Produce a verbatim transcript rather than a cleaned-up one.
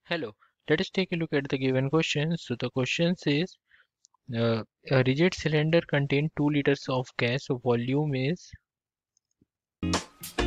Hello, let us take a look at the given question. So the question says uh, a rigid cylinder contains two liters of gas, so volume is